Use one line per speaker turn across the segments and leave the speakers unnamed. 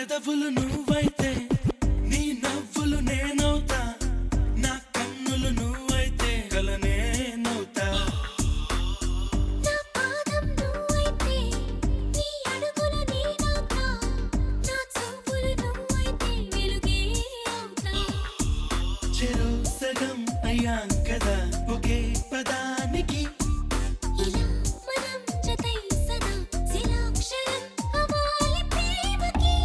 పెదవులు నువ్వైతే నీ నవ్వులు నేనవుతా నా కన్నులు నువ్వైతే కల నేనవుతా
నా పాదం నువ్వైతే నీ అడుగులు నేనవుతా నా చూపులు నువ్వైతే వెలుగే అవుతా
చెరో సగం అయ్యాం కదా ఒకే పదానికి
ఇలా మనం జతై సదా శిలాక్షరం అవ్వాలి ప్రేమకి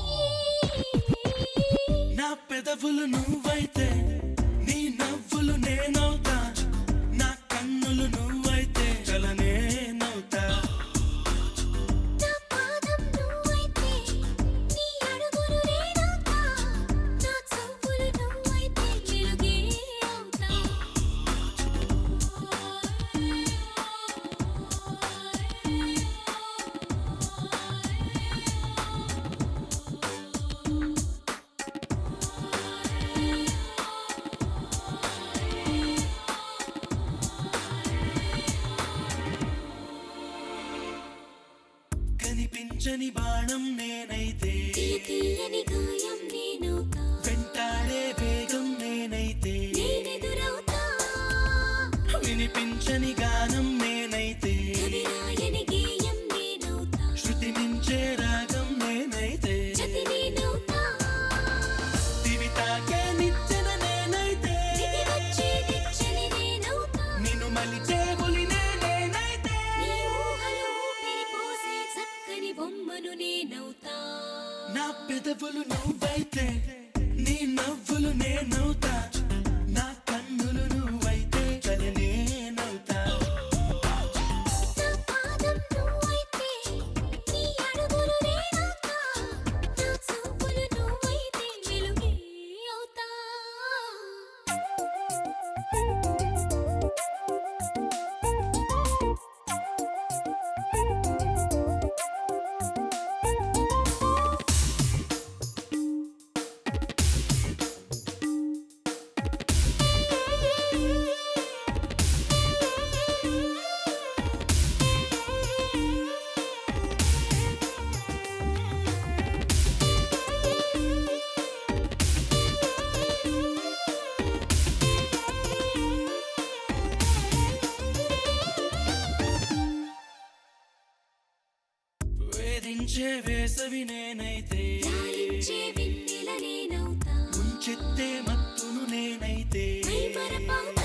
నా పెదవులు నువ్వైతే నీ నవ్వులు నేనవుతా నా కన్నులు నువ్వైతే కల నేనవుతా
నా పాదం నువ్వైతే నీ అడుగులు నేనవుతా నా చూపులు నువ్వైతే వెలుగే అవుతా
కనిపించని బాణం నేనైతే
తీయని గాయం నేనవుతా
వెంటాడే వేగం నేనైతే
నేనెదురవుతా
వినిపించని గానం నేనైతే
కవిరాయని గేయం నేనవుతా
శృతి మించే రాగం నేనైతే
జతి నేనవుతా
దివి తాకే నిచ్చెన నేనైతే
దిగి వచ్చే నిచ్చని నేనవుతా
నిన్ను మలిచే బులినే నేనైతే
నీ ఊహలో ఊపిరిపోసే చక్కని బొమ్మను నేనవుతా
నా పెదవులు నువ్వైతే నీ నవ్వులు నేనవుతా నా కన్నులు నువ్వైతే కల నేనవుతా
నా పాదం నువ్వైతే నీ అడుగులు నేనవుతా నా చూపులు నువ్వైతే వెలుగే అవుతా
వేధించే వేసవి నేనైతే
లాలించే వెన్నెల నేనవుతా
ముంచెత్తే మత్తును నేనైతే
మైమరపా